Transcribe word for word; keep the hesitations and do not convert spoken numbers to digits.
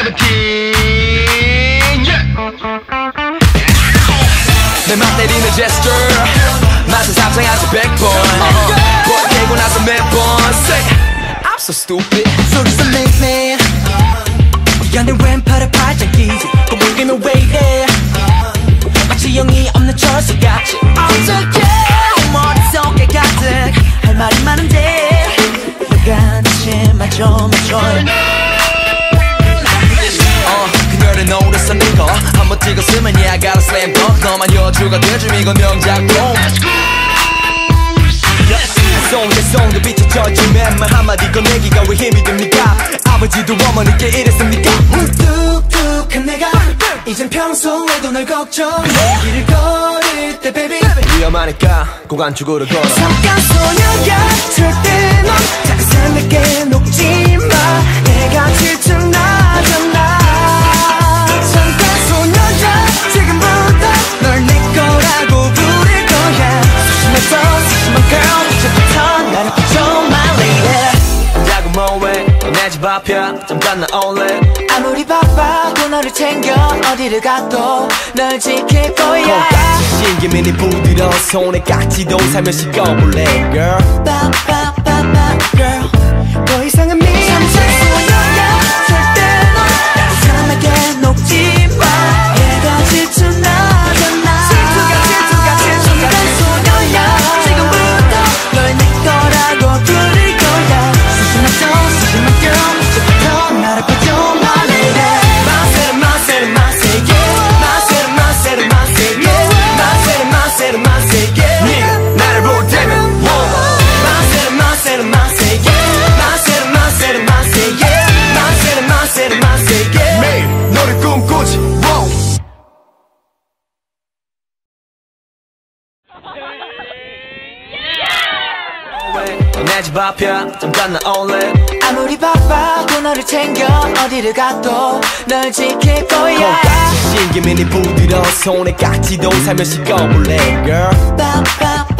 내 맘 때리는 제스처 맛은 상상하지 백번 뻗대고 나서 매번 Say I'm so stupid 소리 좀 make me 네가 내 왼팔에 팔짱 끼지 꼬물기는 왜 이래 마치 영이 없는 철수같이 어떡해 머릿속에 가득 할 말이 많은데 너가 대체 맞춰 맞춰 그녀를 노렸어 네거 한번 찍었으면 yeah I got a slam dunk 너만 여주가 돼줌 이건 명작품 송대송도 비춰져진 맨말 한마디 꺼내기가 왜 힘이 듭니까 아버지도 어머니께 이랬습니까 뚝뚝한 내가 이젠 평소에도 널 걱정해 길을 걸을 때 baby 위험하니까 고관축으로 걸어 잠깐 소녀야 절대 넌 작은 산에게 녹지마 내가 질투나잖아 잠깐 소녀야 지금부터 널 내 거라고 부를 거야 소심해서 소심한 girl 이제부터 나를 붙여 my lady 자꾸 뭐해 너 내 집 앞이야 잠깐 나올래 아무리 바빠도 너를 챙겨 어디를 가도 널 지킬 거야 콩깍지 신기민이 부드러운 손에 깍지도 살며시 꺼볼래 girl 빠빠빠빠 girl 더 이상은 미삼 소녀야 절대 넌 사람에게 녹지마 얘가 질투나잖아 질투가 질투가 질투가 소녀야 지금부터 널 내 거라고 부를 거야 소심하죠 소심한 girl 이제부터 나를 봐줘 my lady 마세르 마세르 마세 yeah 마세르 마세르 마세 yeah 마세르 마세르 마세 yeah 네가 나를 볼 때면 마세르 마세르 마세 yeah 마세르 마세르 마세 yeah 마세르 마세르 마세 yeah 매일 너를 꿈꾸지 wow. 너 내 집 앞이야 잠깐 나올래 아무리 바빠도 너를 챙겨 어디를 가도 널 지킬 거야 콩깍지 신기민이 부드러운 손에 깍지도 살며시 꺼볼래 girl 빠빠빠